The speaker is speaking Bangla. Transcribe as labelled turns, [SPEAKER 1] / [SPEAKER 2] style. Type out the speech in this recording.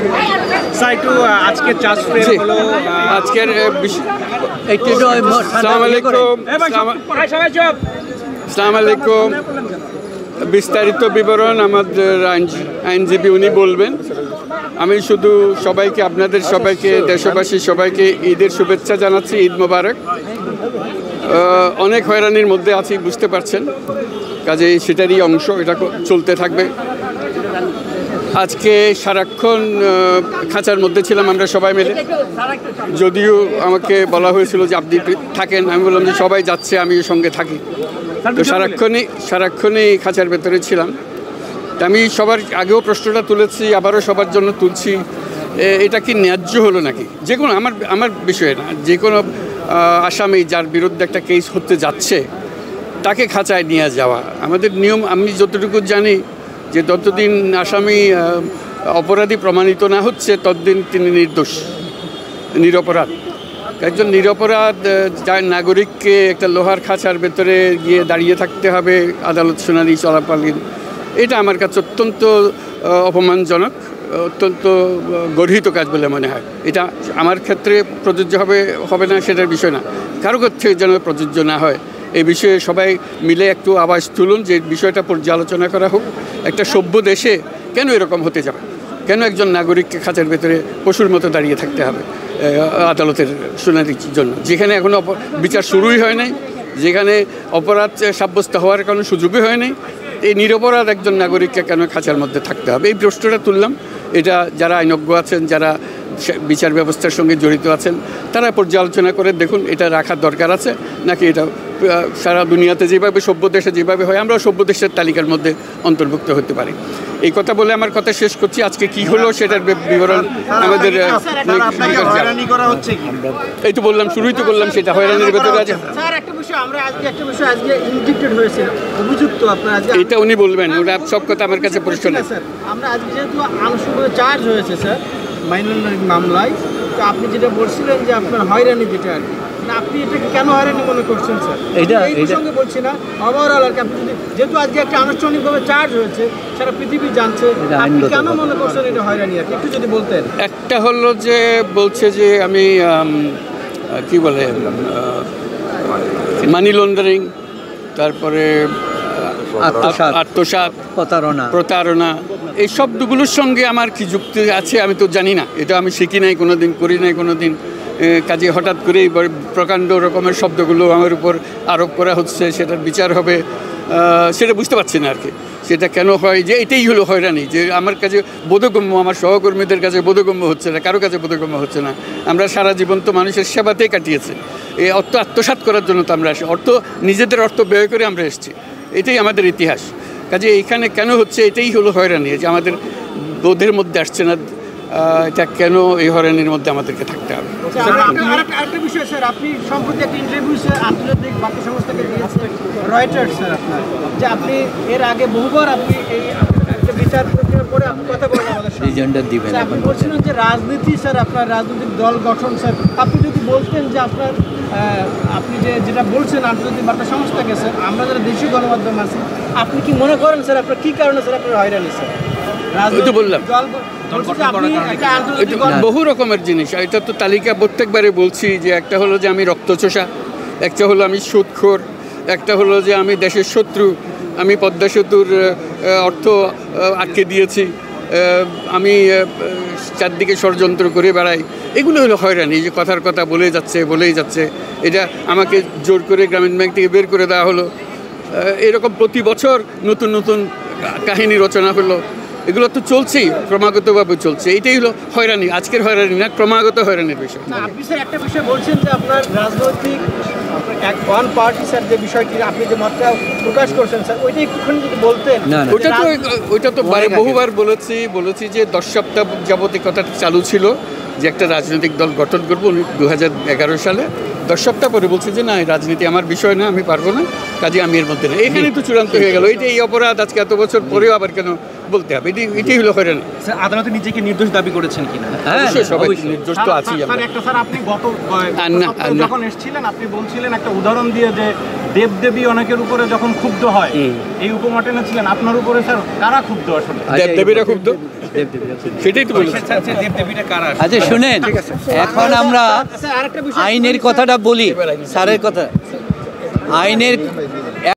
[SPEAKER 1] একটু আজকে চার্জ ফ্রেম হলো
[SPEAKER 2] আজকের আসসালামু আলাইকুম। বিস্তারিত বিবরণ আমাদের আইনজীবী উনি বলবেন। আমি শুধু সবাইকে, আপনাদের সবাইকে, দেশবাসী সবাইকে ঈদের শুভেচ্ছা জানাচ্ছি। ঈদ মোবারক। অনেক হয়রানির মধ্যে আছি, বুঝতে পারছেন, কাজে সেটারই অংশ, এটা চলতে থাকবে। আজকে সারাক্ষণ খাঁচার মধ্যে ছিলাম আমরা সবাই মিলে, যদিও আমাকে বলা হয়েছিল যে আপনি থাকেন, আমি বললাম যে সবাই যাচ্ছে, আমিও সঙ্গে থাকি। তো সারাক্ষণই খাঁচার ভেতরে ছিলাম। আমি সবার আগেও প্রশ্নটা তুলেছি, আবারও সবার জন্য তুলছি, এটা কি ন্যায্য হলো নাকি? যে কোনো আমার বিষয়ে না, যে কোনো আসামি যার বিরুদ্ধে একটা কেস হতে যাচ্ছে তাকে খাঁচায় নিয়ে যাওয়া আমাদের নিয়ম। আমি যতটুকু জানি যে ততদিন আসামি অপরাধী প্রমাণিত না হচ্ছে ততদিন তিনি নিরপরাধ। একজন নিরপরাধ যার নাগরিককে একটা লোহার খাঁচার ভেতরে গিয়ে দাঁড়িয়ে থাকতে হবে আদালত শুনানি চলাকালীন, এটা আমার কাছে অত্যন্ত অপমানজনক, অত্যন্ত গর্হিত কাজ বলে মনে হয়। এটা আমার ক্ষেত্রে প্রযোজ্য হবে না সেটার বিষয় না, কারো ক্ষেত্রে যেন প্রযোজ্য না হয় এই বিষয়ে সবাই মিলে একটু আওয়াজ তুলুন যে বিষয়টা পর্যালোচনা করা হোক। একটা সভ্য দেশে কেন এরকম হতে যাবে? কেন একজন নাগরিককে খাঁচার ভেতরে পশুর মতো দাঁড়িয়ে থাকতে হবে আদালতের শুনানির জন্য, যেখানে এখনও বিচার শুরুই হয় নাই, যেখানে অপরাধ সাব্যস্ত হওয়ার কোনো সুযোগই হয় নাই? এই নিরপরাধ একজন নাগরিককে কেন খাঁচার মধ্যে থাকতে হবে? এই প্রশ্নটা তুললাম। এটা যারা আইনজ্ঞ আছেন, যারা বিচার ব্যবস্থার সঙ্গে জড়িত আছেন, তারা পর্যালোচনা করে দেখুন এটা রাখার দরকার আছে নাকি এটা সারা দুনিয়াতে যেভাবে সভ্য দেশে যেভাবে হয় আমরাও সভ্য দেশের তালিকার মধ্যে অন্তর্ভুক্ত হতে পারি। এই কথা বলে আমার কথা শেষ করছি। আজকে কি হলো সেটার বিবরণ আমাদের এই তো বললাম, শুরুই তো বললাম, সেটা হয়রানির ভেতরে আছে। এটা উনি বলবেন, ওরা সব কথা আমার কাছে পরিষ্কার না।
[SPEAKER 3] আমরা আজকে যেহেতু আনুষ্ঠানিক চার্জ হয়েছে স্যার মাইনরিটি মামলায়, তো আপনি যেটা বলছিলেন যে আপনার হয়রানি যেটা আর কি, আপনি এটাকে কেন হয়রানি মনে করছেন স্যার? এই সঙ্গে বলছি না, ওভারঅল আর কি, আপনি যেহেতু আজকে একটা আনুষ্ঠানিকভাবে চার্জ হয়েছে, সারা পৃথিবী জানছে, আপনি কেন মনে করছেন এটা হয়রানি আর কি, একটু যদি বলতেন।
[SPEAKER 2] একটা হলো যে বলছে যে আমি কি বলে মানি লন্ডারিং, তারপরে আত্মসাৎ, প্রতারণা, এই শব্দগুলোর সঙ্গে আমার কি যুক্তি আছে আমি তো জানি না। এটা আমি শিখি নাই, কোনোদিন করি নাই কোনোদিন। কাজে হঠাৎ করেই প্রকাণ্ড রকমের শব্দগুলো আমার উপর আরোপ করা হচ্ছে, সেটার বিচার হবে সেটা বুঝতে পারছি না আর কি। সেটা কেন হয় যে এটাই হলো হয়রানি, যে আমার কাছে বোধগম্য, আমার সহকর্মীদের কাছে বোধগম্য হচ্ছে না, কারো কাছে বোধগম্য হচ্ছে না। আমরা সারা জীবন তো মানুষের সেবাতেই কাটিয়েছি, এই অর্থ আত্মসাৎ করার জন্য তো আমরা আসি, নিজেদের অর্থ ব্যয় করে আমরা এসেছি, এটাই আমাদের ইতিহাস। কাজে এইখানে কেন হচ্ছে এটাই হলো হয়রানি, যে আমাদের বোধের মধ্যে আসছে না এটা কেন এই হয়রানির মধ্যে আমাদেরকে থাকতে হবে।
[SPEAKER 3] আরেকটা বিষয় স্যার, আপনি সম্প্রতি একটা ইন্টারভিউ স্যার আন্তর্জাতিক বার্তা সংস্থাকে দিয়েছিলেন রয়টার্স স্যার, আপনার যে আপনি এর আগে বহুবার আপনি এই বিচার প্রক্রিয়ার পরে আপনি কথা বলেন আমাদের সাথে, আপনি বলছিলেন যে রাজনীতি স্যার, আপনার রাজনৈতিক দল গঠন স্যার, আপনি যদি বলতেন যে আপনার আপনি যেটা বলছেন আন্তর্জাতিক বার্তা সংস্থাকে স্যার, আমরা যারা দেশীয় গণমাধ্যম আছি, আপনি কি মনে করেন স্যার আপনার কী কারণে স্যার আপনার হয়রানি স্যার?
[SPEAKER 2] তো বললাম বহু রকমের জিনিস, এটা তো তালিকা প্রত্যেকবারে বলছি যে একটা হলো যে আমি রক্তচোষা, একটা হলো আমি সুদখোর, একটা হলো যে আমি দেশের শত্রু, আমি পদ্মা সেতুর অর্থ আটকে দিয়েছি, আমি চারদিকে ষড়যন্ত্র করে বেড়াই। এগুলো হলো হয়রানি, যে কথার কথা বলেই যাচ্ছে। এটা আমাকে জোর করে গ্রামীণ ব্যাংক থেকে বের করে দেওয়া হলো, এরকম প্রতি বছর নতুন নতুন কাহিনী রচনা হলো। এগুলো তো চলছেই, ক্রমাগতভাবে চলছে। এইটাই হলো হয়রানি, আজকের হয়রানি না, ক্রমাগত হয়রানির বিষয়।
[SPEAKER 3] আপনি স্যার একটা বিষয় বলছেন যে আপনার রাজনৈতিক ওয়ান পার্টি স্যার যে বিষয়টি আপনি যে মতটা প্রকাশ করছেন স্যার, ওইটা একটুখানি যদি বলতেন।
[SPEAKER 2] ওইটা তো বহুবার বলেছি যে 10 সপ্তাহ যাবত এই কথাটা চালু ছিল যে একটা রাজনৈতিক দল গঠন করবো 2011 সালে। 10 সপ্তাহ পরে বলছি যে না, রাজনীতি আমার বিষয় না, আমি পারবো না, কাজে আমি এর মধ্যে না। এখানেই তো চূড়ান্ত হয়ে গেল। এই অপরাধ আজকে এত বছর পরেও আবার কেন বলতে হবে? এটাই হলো হয়রানি।
[SPEAKER 1] স্যার আদালতে নিজেকে নির্দোষ দাবি করেছেন কিনা?
[SPEAKER 2] অবশ্যই সবাই নির্দোষ তো আছি।
[SPEAKER 3] স্যার আপনি যখন এসেছিলেন আপনি বলছিলেন একটা উদাহরণ দিয়ে যে
[SPEAKER 4] দেবদেবী অনেকের উপরে যখন ক্ষুব্ধ হয়, এই উপমাটনে ছিলেন আপনার উপরে স্যার কারা ক্ষুব্ধ আসলে?
[SPEAKER 2] দেবদেবীরা খুব তো সেটাই তো বলছি।
[SPEAKER 1] দেবদেবীটা কারা?
[SPEAKER 5] আচ্ছা শুনেন, এখন আমরা আইনের কথাটা বলি, স্যারের কথা আইনের